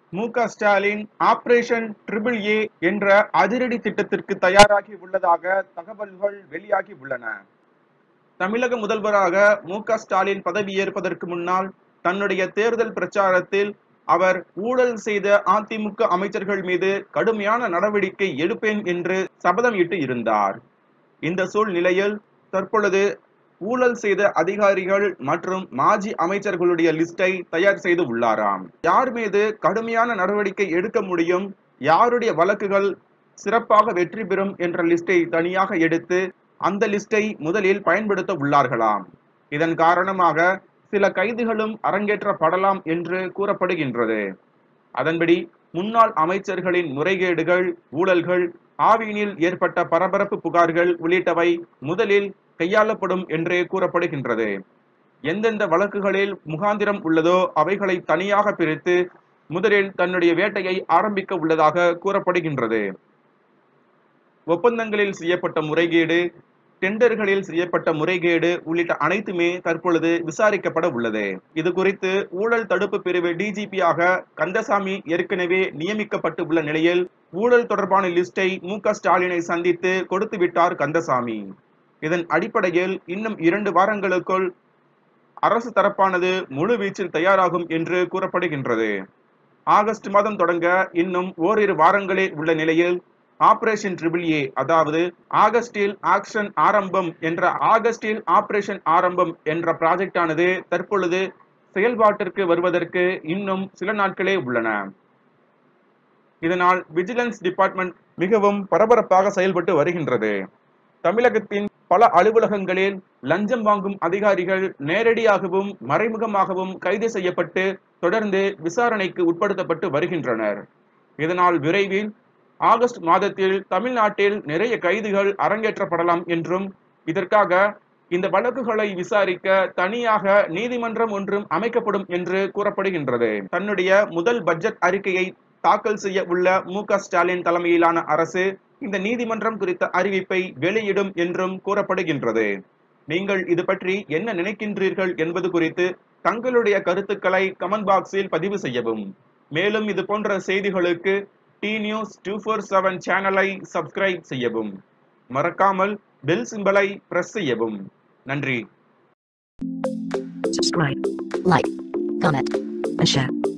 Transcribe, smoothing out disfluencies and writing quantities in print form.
MK. Stalin operation triple A என்ற அதிரடி திட்டத்திற்கு தயாராகி உள்ளதாக தகவல்கள் வெளியாகி உள்ளன. தமிழக முதல்வராக மு.க. ஸ்டாலின் பதவியேற்பதற்கு முன்னால் தன்னுடைய தேர்தல் பிரச்சாரத்தில் அவர் ஊழல் செய்த அதிமுக அமைச்சர்கள் மீது கடுமையான நடவடிக்கை எடுப்பேன் என்று சபதம் இட்டு இருந்தார். இந்த சூழ்நிலையில் தற்பொழுது ஊழல் செய்த அதிகாரிகள் மற்றும் மாஜி அமைச்சர்களுடைய லிஸ்டை தயார் செய்து உள்ளாராம். யார் மீது கடுமையான நடவடிக்கை எடுக்க முடியும், யாருடைய வழக்குகள் சிறப்பாக வெற்றி பெறும் என்ற லிஸ்டை தனியாக எடுத்து அந்த லிஸ்டை முதலில் பயன்படுத்த உள்ளார்களாம். இதன் காரணமாக சில கைதுகளும் அரங்கேற்றப்படலாம் என்று கூறப்படுகின்றது. அதன்படி முன்னாள் அமைச்சர்களின் முறைகேடுகள், ஊழல்கள், ஆவினில் ஏற்பட்ட பரபரப்பு புகார்கள் உள்ளிட்டவை முதலில் கையாளப்படும் என்றே கூறப்படுகின்றது. எந்தெந்த வழக்குகளில் முகாந்திரம் உள்ளதோ அவைகளை தனியாக பிரித்து முதலில் தன்னுடைய வேட்டையை ஆரம்பிக்க உள்ளதாக கூறப்படுகின்றது. ஒப்பந்தங்களில் செய்யப்பட்ட முறைகேடு, டெண்டர்களில் செய்யப்பட்ட முறைகேடு உள்ளிட்ட அனைத்துமே தற்பொழுது விசாரிக்கப்பட உள்ளது. இது குறித்து ஊழல் தடுப்பு பிரிவு டிஜிபியாக கந்தசாமி ஏற்கனவே நியமிக்கப்பட்டு உள்ள நிலையில் ஊழல் தொடர்பான லிஸ்டை மு.க.ஸ்டாலினை சந்தித்து கொடுத்து விட்டார் கந்தசாமி. இதன் அடிப்படையில் இன்னும் 2 வாரங்களுக்குள் அரசு தரப்பானது முழு வீச்சில் தயாராகும் என்று கூறப்படுகின்றது. ஆகஸ்ட் மாதம் தொடங்க இன்னும் ஓரிரு வாரங்களே உள்ள நிலையில் ஆபரேஷன் ட்ரிபிள் ஏ, அதாவது ஆகஸ்டில் ஆபரேஷன் ஆரம்பம் என்ற ப்ராஜெக்ட் ஆனது தற்பொழுது செயல்பாட்டிற்கு வருவதற்கு இன்னும் சில நாட்களே உள்ளன. இதனால் விஜிலன்ஸ் டிபார்ட்மெண்ட் மிகவும் பரபரப்பாக செயல்பட்டு வருகின்றது. தமிழகத்தின் பல அலுவலகங்களில் லஞ்சம் வாங்கும் அதிகாரிகள் நேரடியாகவும் மறைமுகமாகவும் கைது செய்யப்பட்டு தொடர்ந்து விசாரணைக்கு உட்படுத்தப்பட்டு வருகின்றனர். இதனால் விரைவில் ஆகஸ்ட் மாதத்தில் தமிழ்நாட்டில் நிறைய கைதுகள் அரங்கேற்றப்படலாம் என்றும், இதற்காக இந்த வழக்குகளை விசாரிக்க தனியாக நீதிமன்றம் ஒன்றும் அமைக்கப்படும் என்று கூறப்படுகின்றது. தன்னுடைய முதல் பட்ஜெட் அறிக்கையை தாக்கல் செய்ய உள்ள மு.க.ஸ்டாலின் தலைமையிலான அரசு இந்த நீதிமன்றம் குறித்த அறிவிப்பை வெளியிடும் என்றும் கூறப்படுகின்றது. நீங்கள் இது பற்றி என்ன நினைக்கின்றீர்கள் என்பது குறித்து தங்களுடைய கருத்துக்களை கமெண்ட் பாக்ஸில் பதிவு செய்யவும். மேலும் இது போன்ற செய்திகளுக்கு T-News 247 சேனலை சப்ஸ்கிரைப் செய்யவும். மறக்காமல் பெல் சிம்பலை பிரஸ் செய்யவும். நன்றி. Subscribe, like, comment, and share.